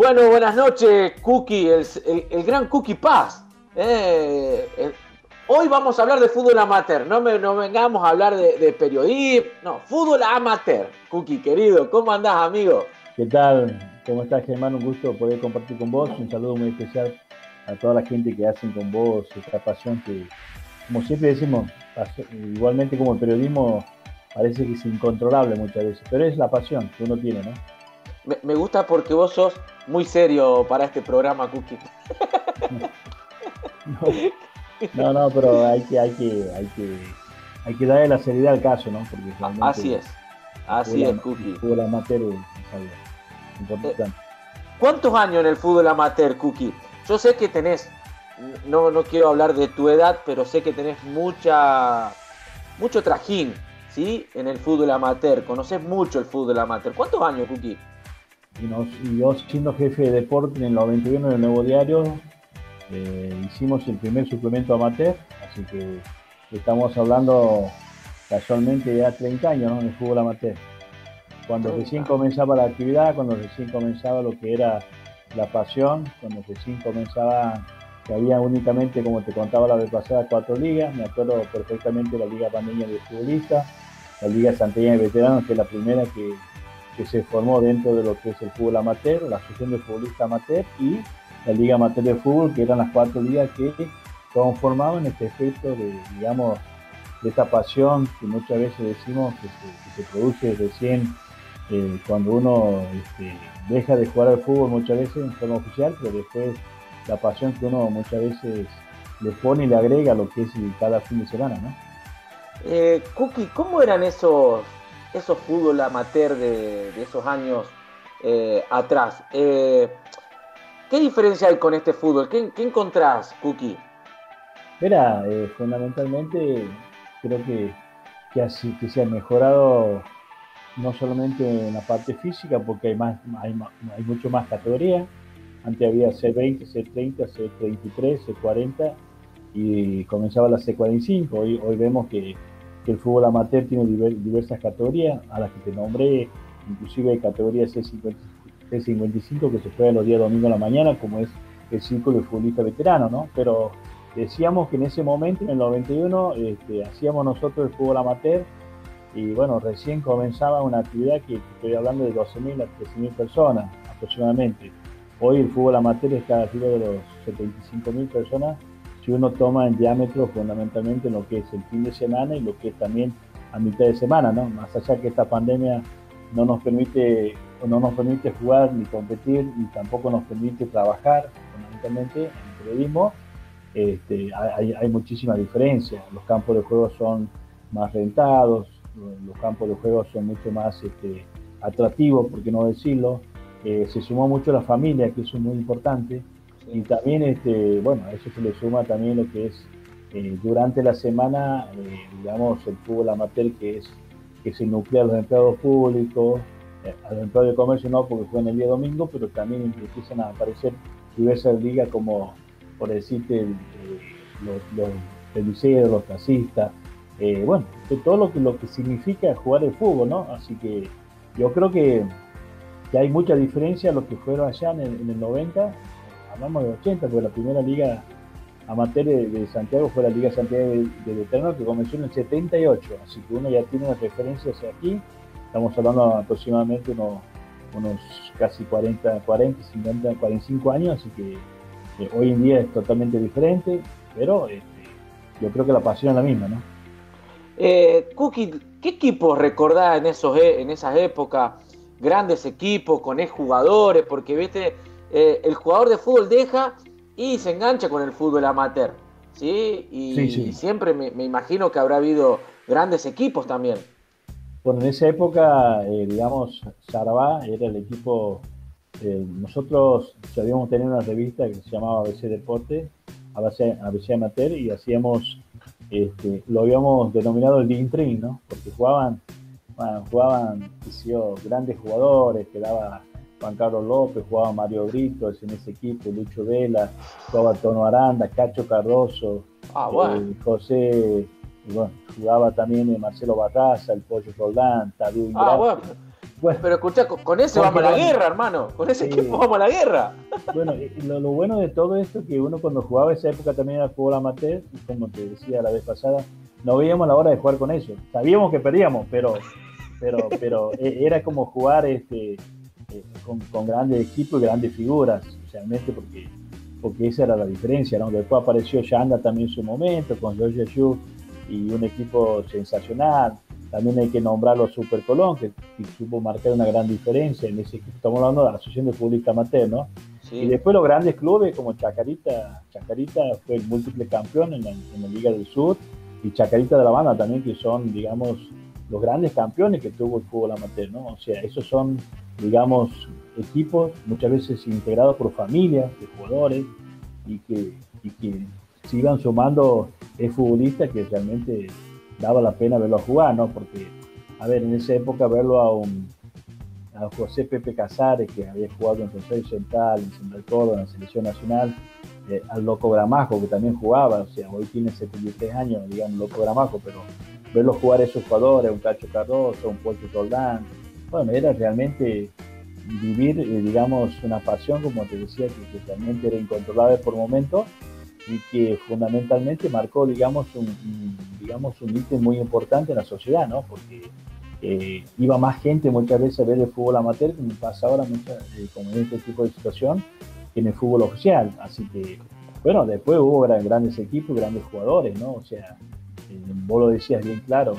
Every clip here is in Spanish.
Bueno, buenas noches, Cookie, el gran Cookie Paz. Hoy vamos a hablar de fútbol amateur, no vengamos a hablar de periodismo, no, fútbol amateur. Cookie, querido, ¿cómo andás, amigo? ¿Qué tal? ¿Cómo estás, Germán? Un gusto poder compartir con vos. Un saludo muy especial a toda la gente que hacen con vos esta pasión que, como siempre decimos, igualmente como el periodismo parece que es incontrolable muchas veces, pero es la pasión que uno tiene, ¿no? Me gusta porque vos sos muy serio para este programa, Cookie. No, no, pero hay que darle la seriedad al caso, ¿no? Porque realmente Así es, así es, el Cookie. fútbol amateur es algo importante. ¿Cuántos años en el fútbol amateur, Cookie? Yo sé que tenés, no quiero hablar de tu edad, pero sé que tenés mucho trajín, ¿sí? En el fútbol amateur, conocés mucho el fútbol amateur. ¿Cuántos años, Cookie? Y yo siendo jefe de deporte en el 91 en el Nuevo Diario, hicimos el primer suplemento amateur, así que estamos hablando casualmente ya 30 años, ¿no? En el fútbol amateur. Cuando recién 30. comenzaba la actividad, cuando recién comenzaba lo que era la pasión, cuando recién comenzaba, que había únicamente, como te contaba la vez pasada, 4 ligas. Me acuerdo perfectamente la Liga Pandeña de Futbolistas, la Liga Santeña de Veteranos, que es la primera que se formó dentro de lo que es el fútbol amateur, la Asociación de Futbolistas Amateur y la Liga Amateur de Fútbol, que eran las 4 ligas que conformaban este efecto de, digamos, de esta pasión que muchas veces decimos que se produce recién cuando uno deja de jugar al fútbol muchas veces en forma oficial, pero después la pasión que uno muchas veces le pone y le agrega a lo que es cada fin de semana, ¿no? Cookie, ¿cómo eran esos fútbol amateur de esos años atrás? ¿Qué diferencia hay con este fútbol? ¿Qué encontrás, Cookie? Mira, fundamentalmente creo que se ha mejorado no solamente en la parte física, porque hay mucho más categoría. Antes había C20, C30, C33, C40 y comenzaba la C45. Hoy vemos que el fútbol amateur tiene diversas categorías, a las que te nombré, inclusive hay categoría C55 que se juega los días domingo en la mañana, como es el círculo de futbolista veterano, ¿no? Pero decíamos que en ese momento, en el 91, hacíamos nosotros el fútbol amateur y bueno, recién comenzaba una actividad que estoy hablando de 12.000 a 13.000 personas aproximadamente. Hoy el fútbol amateur está arriba de los 75.000 personas si uno toma en diámetro fundamentalmente lo que es el fin de semana y lo que es también a mitad de semana, ¿no? Más allá que esta pandemia no nos permite jugar ni competir ni tampoco nos permite trabajar fundamentalmente en el periodismo, hay muchísima diferencia. Los campos de juego son más rentados, los campos de juego son mucho más atractivos, por qué no decirlo. Se sumó mucho la familia, que eso es muy importante. Y Sí. también, bueno, a eso se le suma también lo que es durante la semana, digamos, el fútbol amateur, que se nuclea a los empleados públicos, a los empleados de comercio no, porque juegan el día domingo, pero también empiezan a aparecer diversas ligas como, por decirte, los peliceros, los taxistas, bueno, de todo lo que significa jugar el fútbol, ¿no? Así que yo creo que hay mucha diferencia a lo que fueron allá en el 90, hablamos de 80, porque la primera liga amateur de Santiago fue la Liga Santiago de Veteranos, que comenzó en el 78, así que uno ya tiene unas referencias aquí, estamos hablando aproximadamente unos casi 50, 45 años, así que hoy en día es totalmente diferente, pero yo creo que la pasión es la misma, ¿no? Cookie, ¿qué equipos recordás en esas épocas? Grandes equipos con exjugadores, porque viste, el jugador de fútbol deja y se engancha con el fútbol amateur, ¿sí? Sí, Y sí. siempre me imagino que habrá habido grandes equipos también. Bueno, en esa época, digamos, Sarabá era el equipo. Nosotros habíamos tenido una revista que se llamaba ABC Deporte, ABC Amateur, y lo habíamos denominado el Dream Team, ¿no? Porque jugaban grandes jugadores, quedaba Juan Carlos López, jugaba Mario Brito en ese equipo, Lucho Vela, jugaba Tono Aranda, Cacho Cardoso, Ah, bueno. José, y bueno, jugaba también Marcelo Barraza, el Pollo Roldán, Tadeo Ah, bueno. Ingrassi. Bueno, pero escuchá, con ese vamos a la guerra, hermano. Con ese equipo vamos a la guerra. Bueno, lo bueno de todo esto es que uno cuando jugaba esa época también era fútbol amateur, y como te decía la vez pasada, no veíamos la hora de jugar con ellos. Sabíamos que perdíamos, pero era como jugar con grandes equipos y grandes figuras, realmente porque esa era la diferencia, ¿no? Después apareció Yanda también en su momento, con George Yu y un equipo sensacional. También hay que nombrarlo Super Colón, que supo marcar una gran diferencia en ese equipo. Estamos hablando de la Asociación de Futbolista Amateur, ¿no? Sí. Y después los grandes clubes como Chacarita fue el múltiple campeón en la Liga del Sur, y Chacarita de la Banda también, que son, digamos, los grandes campeones que tuvo el fútbol amateur, ¿no? O sea, esos son, digamos, equipos muchas veces integrados por familias de jugadores y que se iban sumando futbolistas que realmente daba la pena verlo jugar, ¿no? Porque, a ver, en esa época verlo a José Pepe Casares, que había jugado en Rosario Central, en Central Córdoba, en la Selección Nacional, al Loco Gramajo, que también jugaba, o sea, hoy tiene 73 años, digamos, Loco Gramajo, pero verlo jugar a esos jugadores, un Cacho Cardoso, un Puerto Roldán, bueno, era realmente vivir, digamos, una pasión, como te decía, que realmente era incontrolable por momentos, y que fundamentalmente marcó, digamos, un ítem muy importante en la sociedad, ¿no? Porque iba más gente muchas veces a ver el fútbol amateur, como pasa ahora como en este tipo de situación, que en el fútbol oficial. Así que, bueno, después hubo grandes equipos, grandes jugadores, ¿no? O sea, vos lo decías bien claro,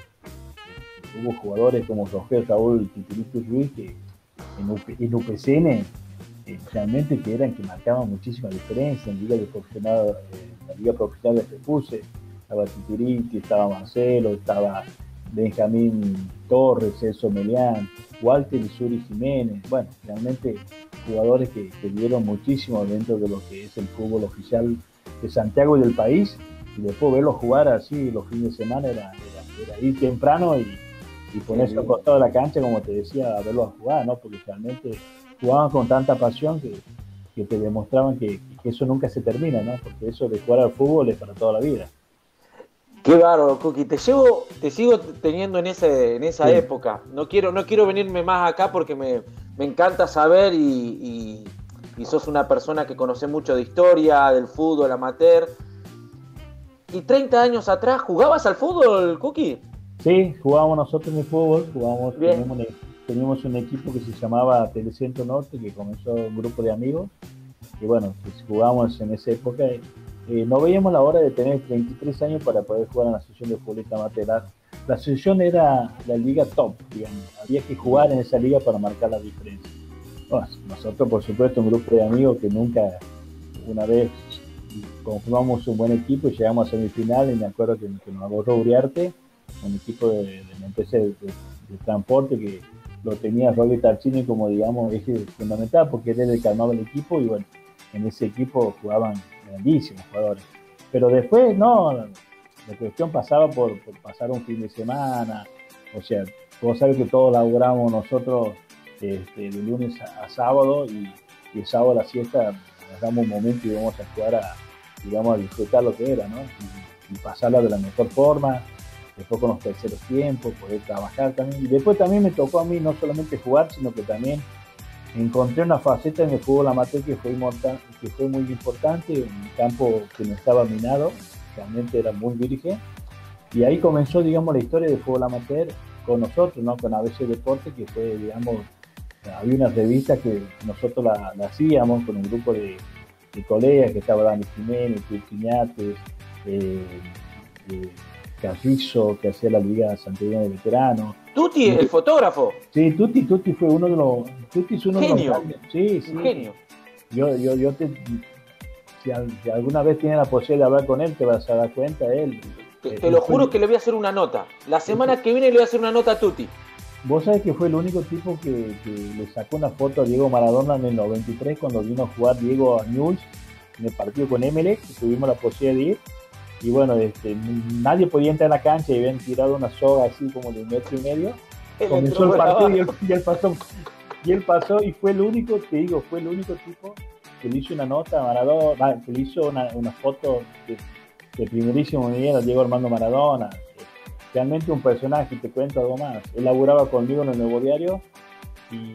hubo jugadores como Roger Raúl Titirito Ruiz, que en UPCN realmente que marcaban muchísima diferencia. En la Liga Profesional de Repuse, estaba Titiriti, estaba Marcelo, estaba Benjamín Torres, Celso Melián, Walter Isuri Jiménez, bueno, realmente jugadores que dieron muchísimo dentro de lo que es el fútbol oficial de Santiago y del país, y después verlos jugar así los fines de semana era ir temprano y ponerse al costado de la cancha, como te decía, a verlos jugar, ¿no? Porque realmente jugaban con tanta pasión que te demostraban que eso nunca se termina, ¿no? Porque eso de jugar al fútbol es para toda la vida. Qué bárbaro, Cookie. Te sigo teniendo en esa época. No quiero venirme más acá porque me encanta saber y sos una persona que conoce mucho de historia, del fútbol amateur. ¿Y 30 años atrás jugabas al fútbol, Cookie? Sí, jugábamos nosotros en el fútbol, teníamos un equipo que se llamaba Telecentro Norte, que comenzó un grupo de amigos, y bueno, pues jugábamos en esa época. No veíamos la hora de tener 33 años para poder jugar en la asociación de futbolista amateur. La asociación era la liga top, digamos. Había que jugar en esa liga para marcar la diferencia. Bueno, nosotros, por supuesto, un grupo de amigos que nunca, una vez conformamos un buen equipo y llegamos a semifinal, y me acuerdo que nos aborró Uriarte, un equipo de una empresa de transporte que lo tenía Robbie Tarcini como, digamos, eje fundamental, porque él era el que armaba el equipo, y bueno, en ese equipo jugaban grandísimos jugadores. Pero después, no, la cuestión pasaba por pasar un fin de semana. O sea, vos sabés que todos laburamos nosotros de lunes a sábado, y el sábado a la siesta nos damos un momento y vamos a jugar digamos, a disfrutar lo que era, ¿no? Y pasarla de la mejor forma, después con los terceros tiempos, poder trabajar también. Y después también me tocó a mí no solamente jugar, sino que también encontré una faceta en el fútbol amateur que fue muy importante, un campo que no estaba minado, realmente era muy virgen, y ahí comenzó, digamos, la historia del fútbol amateur con nosotros, ¿no? Con ABC Deporte, que fue, digamos, había una revista que nosotros la hacíamos con un grupo de colegas, que estaba Dani Jiménez, Piñates, Carrizo, que hacía la Liga Santiago de Veteranos. Tuti, el fotógrafo. Sí, Tuti fue uno de los... Tuti es uno genio. De los... Sí. Un genio. Si alguna vez tienes la posibilidad de hablar con él, te vas a dar cuenta de él. Te lo juro que le voy a hacer una nota. La semana que viene le voy a hacer una nota a Tuti. Vos sabés que fue el único tipo que le sacó una foto a Diego Maradona en el 93, cuando vino a jugar Diego a Newell's en el partido con Emelec, que tuvimos la posibilidad de ir. Y bueno, nadie podía entrar a la cancha, y habían tirado una soga así como de 1,5 metros. Comenzó el partido y él pasó, y fue el único tipo que le hizo una nota a Maradona, que le hizo una foto de primerísimo nivel a Diego Armando Maradona. realmente un personaje. Te cuento algo más. Él laburaba conmigo en el Nuevo Diario y,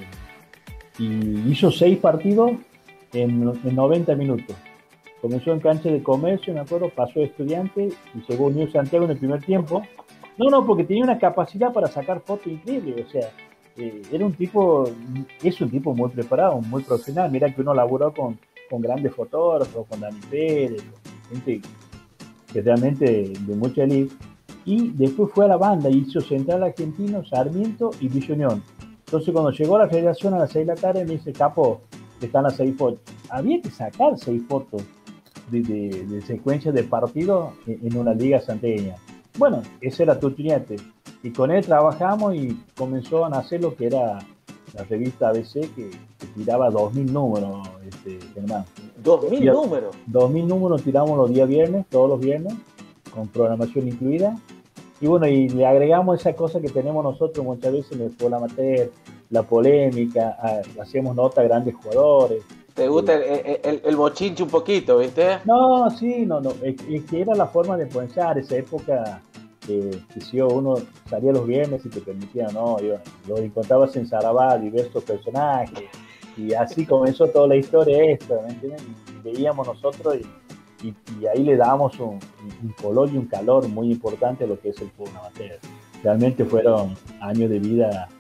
y hizo 6 partidos en 90 minutos. Comenzó en cancha de Comercio, me acuerdo, pasó de Estudiante y llegó a Unión Santiago en el primer tiempo. No, porque tenía una capacidad para sacar fotos increíble, o sea, era un tipo, es un tipo muy preparado, muy profesional. Mira que uno laburó con grandes fotógrafos, con Dani Pérez, con gente que realmente de mucha elite. Y después fue a la banda, hizo Central Argentino, Sarmiento y Villa Unión. Entonces cuando llegó a la federación a las 6 de la tarde me dice, Capo, están las 6 fotos. Había que sacar 6 fotos de secuencia de partidos en una liga santiagueña. Bueno, ese era Turchiniate. Y con él trabajamos y comenzó a nacer lo que era la revista ABC, que tiraba 2000 números, Germán. 2000 números. 2000 números tiramos los días viernes, todos los viernes, con programación incluida. Y bueno, y le agregamos esa cosa que tenemos nosotros muchas veces en el fútbol amateur, la polémica, hacíamos nota a grandes jugadores. ¿Te gusta el bochinche un poquito, viste? No, sí, no, es que era la forma de pensar, esa época que si uno salía los viernes y te permitía, no, lo encontrabas en Sarabá, diversos personajes, y así comenzó toda la historia esta, ¿me entiendes? Y veíamos nosotros y ahí le dábamos un color y un calor muy importante a lo que es el fútbol amateur. Realmente fueron años de vida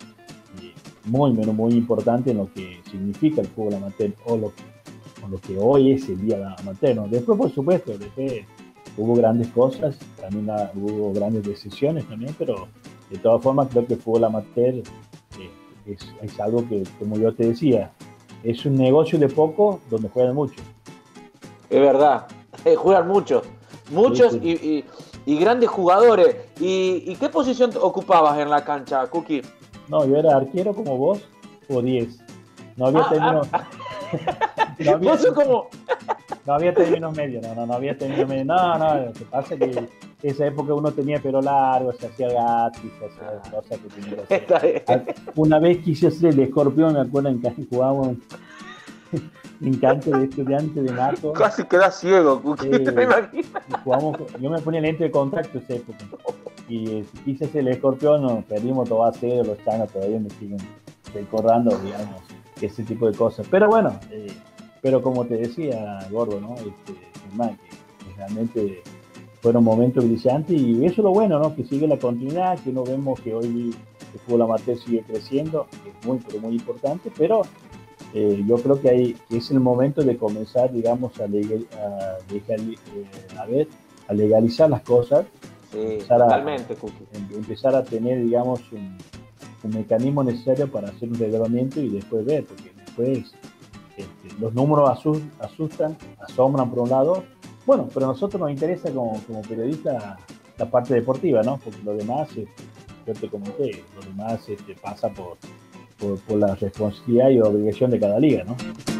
muy importantes en lo que significa el fútbol amateur o lo que hoy es el día amateur, ¿no? Después, por supuesto, hubo grandes cosas, también hubo grandes decisiones también, pero de todas formas creo que el fútbol amateur es algo que, como yo te decía, es un negocio de poco donde juegan mucho. Es verdad, juegan muchos sí. Y grandes jugadores. ¿Y qué posición ocupabas en la cancha, Cookie? No, yo era arquero como vos, o 10. No había términos. No había términos medios, no había términos medios. No, lo que pasa es que en esa época uno tenía pelo largo, se hacía gato, se hacía cosas que tenía que hacer. Una vez quise hacer el escorpión, me acuerdo, en que jugábamos en cancha de Estudiante de Naco. Casi quedas ciego, Cookie, ¿te imaginas? Yo me ponía lente de contacto esa época. Y si quise hacer el escorpión, perdimos todo a cero, los chanos todavía me siguen recordando, digamos, ese tipo de cosas. Pero bueno, pero como te decía, Gordo, ¿no? Que realmente fueron momentos brillantes y eso es lo bueno, ¿no? Que sigue la continuidad, que no vemos que hoy el fútbol amateur sigue creciendo, que es pero muy importante, pero yo creo que es el momento de comenzar, digamos, a legalizar las cosas. Sí, totalmente, Cookie. Empezar a tener, digamos, un mecanismo necesario para hacer un relevamiento y después ver, porque después los números asustan, asombran por un lado. Bueno, pero a nosotros nos interesa como periodista la parte deportiva, ¿no? Porque lo demás, yo te comenté, lo demás pasa por la responsabilidad y obligación de cada liga, ¿no?